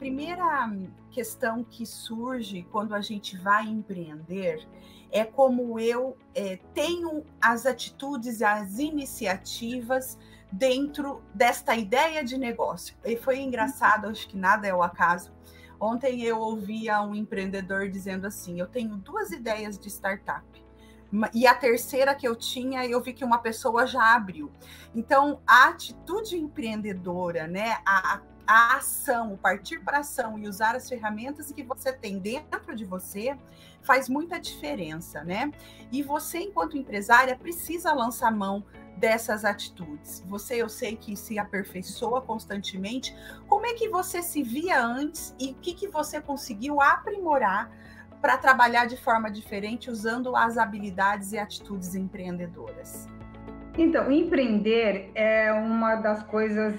primeira questão que surge quando a gente vai empreender é como eu tenho as atitudes e as iniciativas dentro desta ideia de negócio. E foi engraçado, acho que nada é o acaso. Ontem eu ouvia um empreendedor dizendo assim, eu tenho 2 ideias de startup. E a terceira que eu tinha, eu vi que uma pessoa já abriu. Então, a atitude empreendedora, né, a ação, o partir para a ação e usar as ferramentas que você tem dentro de você faz muita diferença, né? E você, enquanto empresária, precisa lançar mão dessas atitudes. Você, eu sei que se aperfeiçoa constantemente. Como é que você se via antes e o que você conseguiu aprimorar para trabalhar de forma diferente usando as habilidades e atitudes empreendedoras? Então, empreender é uma das coisas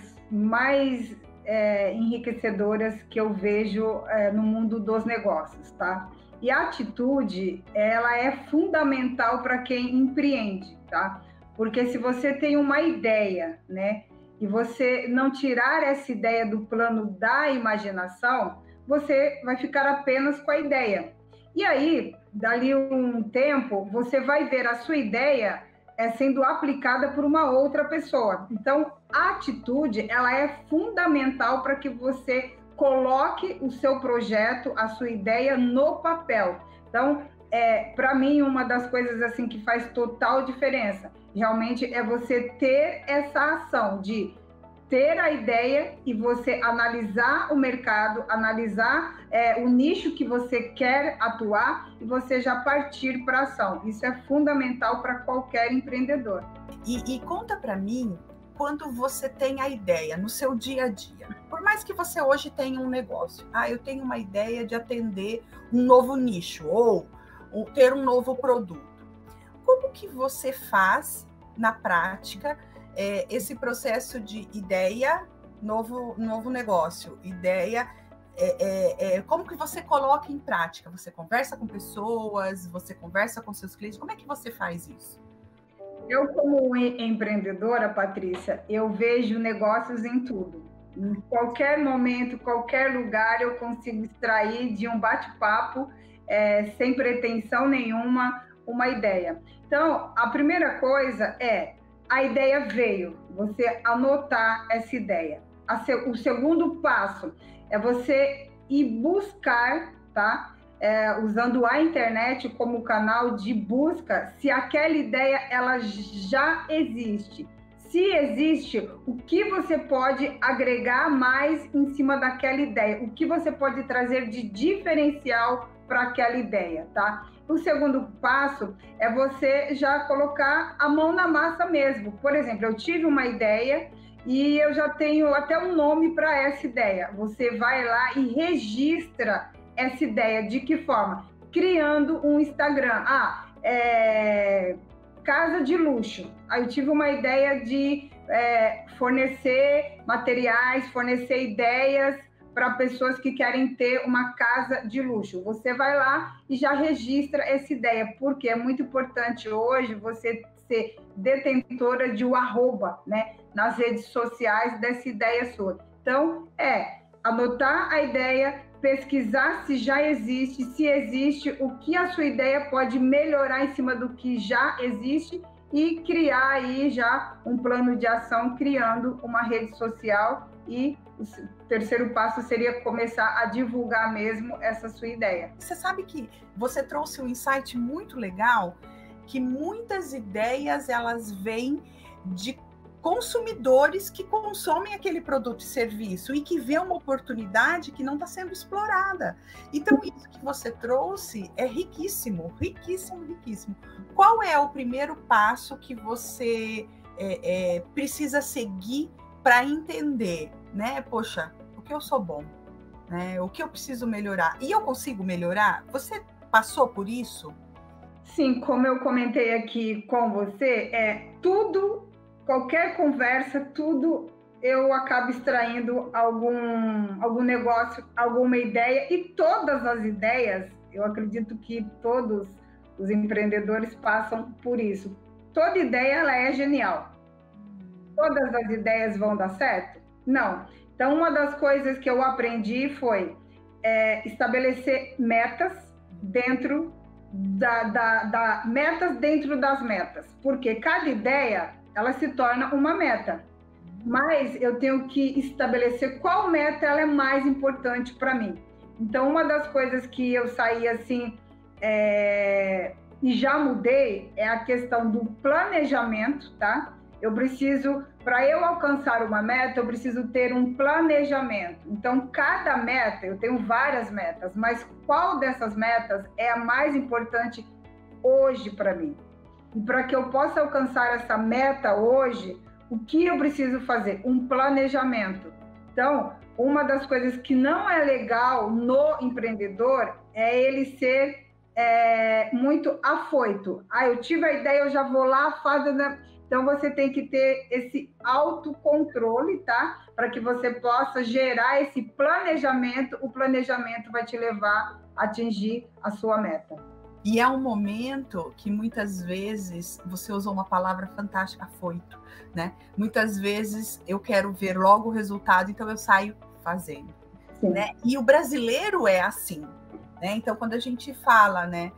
mais enriquecedoras que eu vejo no mundo dos negócios, tá? E a atitude, ela é fundamental para quem empreende, tá? Porque se você tem uma ideia, né, e você não tirar essa ideia do plano da imaginação, você vai ficar apenas com a ideia. E aí, dali um tempo, você vai ver a sua ideia sendo aplicada por uma outra pessoa. Então, a atitude, ela é fundamental para que você coloque o seu projeto, a sua ideia no papel. Então, para mim, uma das coisas assim que faz total diferença, realmente, é você ter essa ação de ter a ideia e você analisar o mercado, analisar o nicho que você quer atuar e você já partir para a ação. Isso é fundamental para qualquer empreendedor. E conta para mim, quando você tem a ideia no seu dia a dia, por mais que você hoje tenha um negócio, eu tenho uma ideia de atender um novo nicho ou ter um novo produto. Como que você faz na prática esse processo de ideia, novo negócio, ideia, como que você coloca em prática? Você conversa com pessoas, você conversa com seus clientes, como é que você faz isso? Eu, como empreendedora, Patrícia, eu vejo negócios em tudo. Em qualquer momento, qualquer lugar, eu consigo extrair de um bate-papo, sem pretensão nenhuma, uma ideia. Então, a primeira coisa a ideia veio, você anotar essa ideia. O segundo passo é você ir buscar, tá? Usando a internet como canal de busca, se aquela ideia ela já existe. Se existe, o que você pode agregar mais em cima daquela ideia? O que você pode trazer de diferencial para aquela ideia, tá? O segundo passo é você já colocar a mão na massa mesmo. Por exemplo, eu tive uma ideia e eu já tenho até um nome para essa ideia. Você vai lá e registra essa ideia. De que forma? Criando um Instagram. Casa de luxo. Aí eu tive uma ideia de fornecer materiais, fornecer ideias para pessoas que querem ter uma casa de luxo. Você vai lá e já registra essa ideia, porque é muito importante hoje você ser detentora de um arroba, né, nas redes sociais dessa ideia sua. Então, anotar a ideia, pesquisar se já existe, se existe, o que a sua ideia pode melhorar em cima do que já existe e criar aí já um plano de ação, criando uma rede social. E o terceiro passo seria começar a divulgar mesmo essa sua ideia. Você sabe que você trouxe um insight muito legal, que muitas ideias elas vêm de consumidores que consomem aquele produto e serviço e que vê uma oportunidade que não está sendo explorada. Então, isso que você trouxe é riquíssimo, riquíssimo, riquíssimo. Qual é o primeiro passo que você precisa seguir para entender, né? Poxa, o que eu sou bom, né? O que eu preciso melhorar? E eu consigo melhorar? Você passou por isso? Sim, como eu comentei aqui com você, tudo, qualquer conversa, tudo eu acabo extraindo algum negócio, alguma ideia, e todas as ideias, eu acredito que todos os empreendedores passam por isso. Toda ideia ela é genial. Todas as ideias vão dar certo? Não. Então, uma das coisas que eu aprendi foi estabelecer metas dentro metas dentro das metas, porque cada ideia ela se torna uma meta, mas eu tenho que estabelecer qual meta ela é mais importante para mim. Então, uma das coisas que eu saí assim e já mudei é a questão do planejamento, tá? Eu preciso, para eu alcançar uma meta, eu preciso ter um planejamento. Então, cada meta, eu tenho várias metas, mas qual dessas metas é a mais importante hoje para mim? E para que eu possa alcançar essa meta hoje, o que eu preciso fazer? Um planejamento. Então, uma das coisas que não é legal no empreendedor é ele ser muito afoito. Eu tive a ideia, eu já vou lá, faço... Então, você tem que ter esse autocontrole, tá? Para que você possa gerar esse planejamento. O planejamento vai te levar a atingir a sua meta. E é um momento que muitas vezes, você usou uma palavra fantástica, afoito, né? Muitas vezes eu quero ver logo o resultado, então eu saio fazendo. Né? E o brasileiro é assim, né? Então, quando a gente fala, né,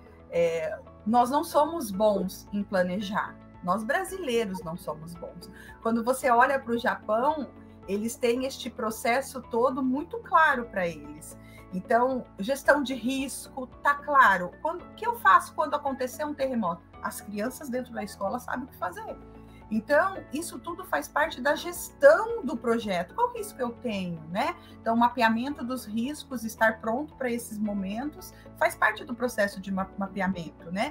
nós não somos bons em planejar. Nós brasileiros não somos bons. Quando você olha para o Japão, eles têm este processo todo muito claro para eles. Então, gestão de risco, tá claro. O que eu faço quando acontecer um terremoto? As crianças dentro da escola sabem o que fazer. Então, isso tudo faz parte da gestão do projeto. Qual risco eu tenho, né? Então, o mapeamento dos riscos, estar pronto para esses momentos, faz parte do processo de mapeamento, né?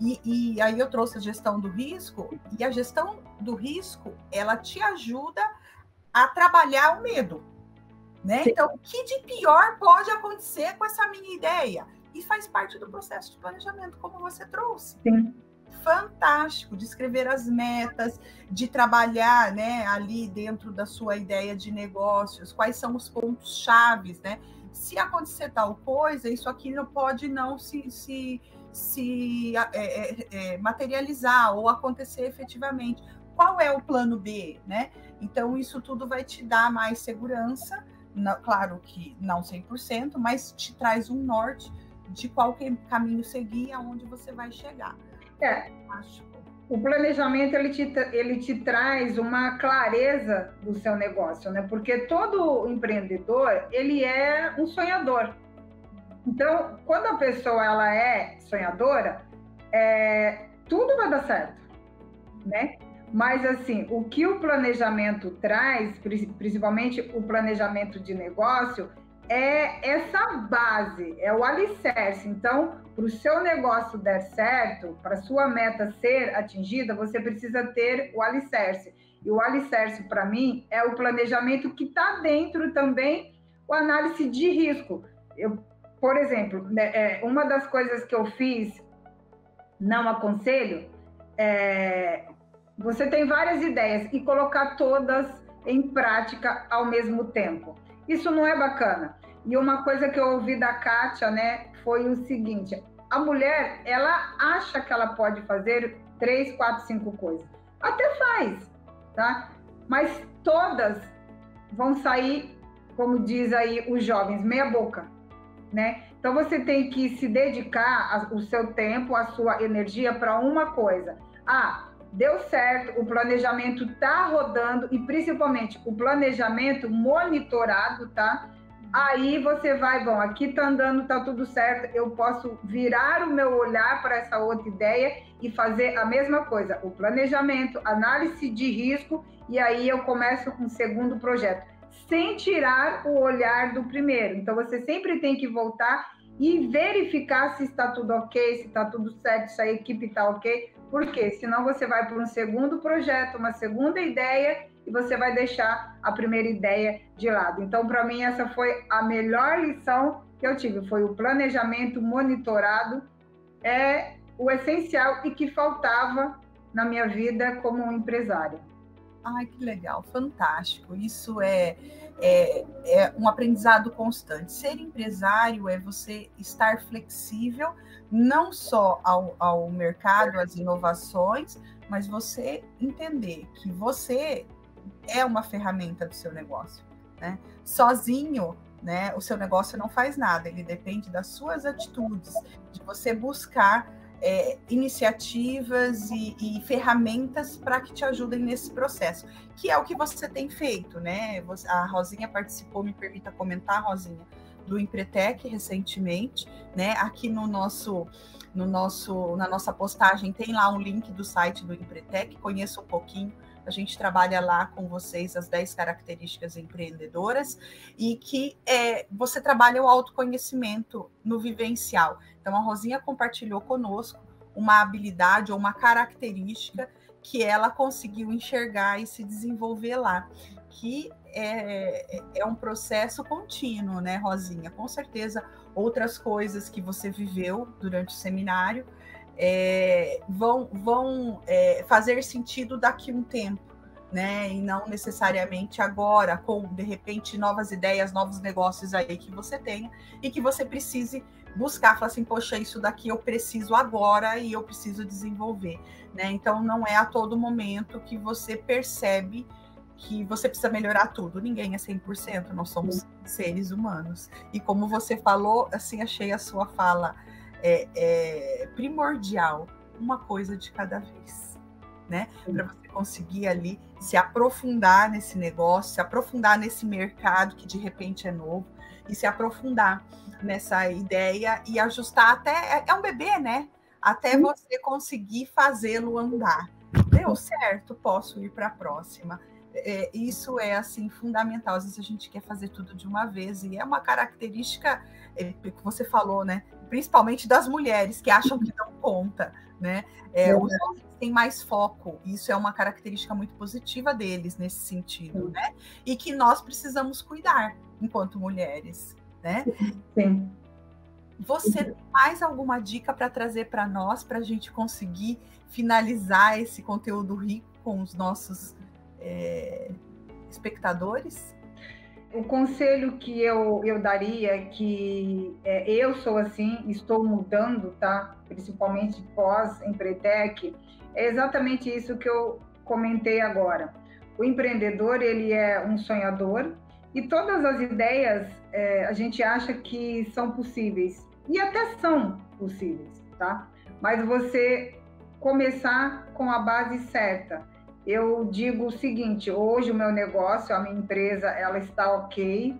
E aí eu trouxe a gestão do risco, e a gestão do risco, ela te ajuda a trabalhar o medo, né? Sim. Então, o que de pior pode acontecer com essa minha ideia? E faz parte do processo de planejamento, como você trouxe. Sim. Fantástico, de escrever as metas, de trabalhar, né, ali dentro da sua ideia de negócios, quais são os pontos chaves, né? Se acontecer tal coisa, isso aqui não pode não se materializar ou acontecer efetivamente. Qual é o plano B, né? Então, isso tudo vai te dar mais segurança, claro que não 100%, mas te traz um norte de qual caminho seguir, aonde você vai chegar. O planejamento ele te traz uma clareza do seu negócio, né? Porque todo empreendedor ele é um sonhador. Então, quando a pessoa ela é sonhadora, tudo vai dar certo, né? Mas assim, o que o planejamento traz, principalmente o planejamento de negócio, é essa base, é o alicerce. Então, para o seu negócio dar certo, para a sua meta ser atingida, você precisa ter o alicerce. E o alicerce, para mim, é o planejamento que está dentro também, o análise de risco. Por exemplo, uma das coisas que eu fiz, não aconselho, você tem várias ideias e colocar todas em prática ao mesmo tempo. Isso não é bacana. E uma coisa que eu ouvi da Kátia, né, foi o seguinte: a mulher, ela acha que ela pode fazer 3, 4, 5 coisas. Até faz, tá? Mas todas vão sair, como diz aí os jovens, meia boca, né? Então você tem que se dedicar o seu tempo, a sua energia para uma coisa. Deu certo, o planejamento está rodando e principalmente o planejamento monitorado, tá? Aí você vai, bom, aqui está andando, está tudo certo, eu posso virar o meu olhar para essa outra ideia e fazer a mesma coisa, o planejamento, análise de risco, e aí eu começo um segundo projeto, sem tirar o olhar do primeiro. Então você sempre tem que voltar e verificar se está tudo ok, se está tudo certo, se a equipe está ok, porque senão você vai para um segundo projeto, uma segunda ideia, e você vai deixar a primeira ideia de lado. Então, para mim, essa foi a melhor lição que eu tive, foi o planejamento monitorado, é o essencial e que faltava na minha vida como empresária. Ai, que legal, fantástico. Isso é um aprendizado constante. Ser empresário é você estar flexível, não só ao mercado, às inovações, mas você entender que você é uma ferramenta do seu negócio. né? Sozinho, né, o seu negócio não faz nada, ele depende das suas atitudes, de você buscar iniciativas e ferramentas para que te ajudem nesse processo, que é o que você tem feito, né? A Rosinha participou, me permita comentar, Rosinha, do Empretec recentemente, né? Aqui na nossa postagem tem lá um link do site do Empretec, conheça um pouquinho. A gente trabalha lá com vocês as 10 características empreendedoras e que você trabalha o autoconhecimento no vivencial. Então, a Rosinha compartilhou conosco uma habilidade ou uma característica que ela conseguiu enxergar e se desenvolver lá, que é um processo contínuo, né, Rosinha? Com certeza, outras coisas que você viveu durante o seminário vão fazer sentido daqui a um tempo, né? E não necessariamente agora, com, de repente, novas ideias, novos negócios aí que você tenha e que você precise buscar, falar assim, poxa, isso daqui eu preciso agora e eu preciso desenvolver, né? Então, não é a todo momento que você percebe que você precisa melhorar tudo. Ninguém é 100%, nós somos seres humanos. E como você falou, assim, achei a sua fala primordial, uma coisa de cada vez, né? Para você conseguir ali se aprofundar nesse negócio, se aprofundar nesse mercado que de repente é novo, e se aprofundar nessa ideia e ajustar até, é um bebê, né? Até você conseguir fazê-lo andar. Deu certo, posso ir para a próxima. Isso é assim fundamental. Às vezes a gente quer fazer tudo de uma vez e é uma característica que você falou, né? Principalmente das mulheres que acham que não conta, né? Os homens têm mais foco. Isso é uma característica muito positiva deles nesse sentido, né? E que nós precisamos cuidar enquanto mulheres, né? Sim. Você tem mais alguma dica para trazer para nós, para a gente conseguir finalizar esse conteúdo rico com os nossos espectadores? O conselho que eu daria é que eu sou assim, estou mudando, tá? Principalmente pós-Empretec, é exatamente isso que eu comentei agora. O empreendedor, ele é um sonhador e todas as ideias a gente acha que são possíveis, e até são possíveis, tá? Mas você começar com a base certa. Eu digo o seguinte, hoje o meu negócio, a minha empresa, ela está ok,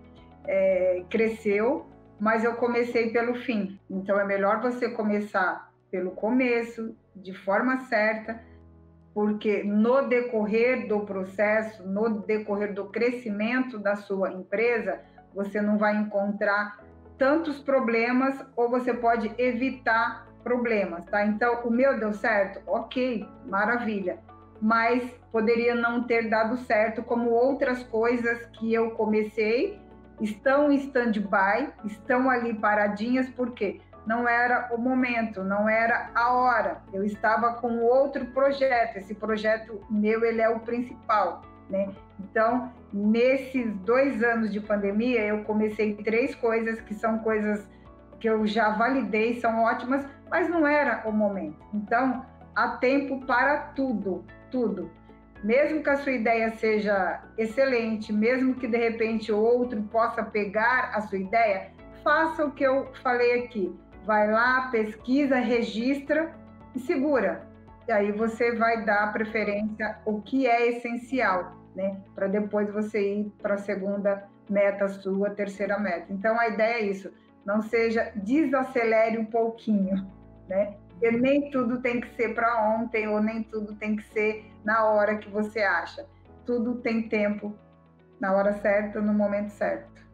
cresceu, mas eu comecei pelo fim. Então, é melhor você começar pelo começo, de forma certa, porque no decorrer do processo, no decorrer do crescimento da sua empresa, você não vai encontrar tantos problemas ou você pode evitar problemas, tá? Então, o meu deu certo? Ok, maravilha. Mas poderia não ter dado certo, como outras coisas que eu comecei estão em stand-by, estão ali paradinhas, porque não era o momento, não era a hora. Eu estava com outro projeto, esse projeto meu, ele é o principal, né? Então, nesses 2 anos de pandemia, eu comecei 3 coisas que são coisas que eu já validei, são ótimas, mas não era o momento. Então, há tempo para tudo. Tudo. Mesmo que a sua ideia seja excelente, mesmo que de repente outro possa pegar a sua ideia, faça o que eu falei aqui. Vai lá, pesquisa, registra e segura. E aí você vai dar preferência ao que é essencial, né? Para depois você ir para a segunda meta sua, terceira meta. Então a ideia é isso. Não seja, desacelere um pouquinho, né? Porque nem tudo tem que ser para ontem, ou nem tudo tem que ser na hora que você acha. Tudo tem tempo, na hora certa, no momento certo.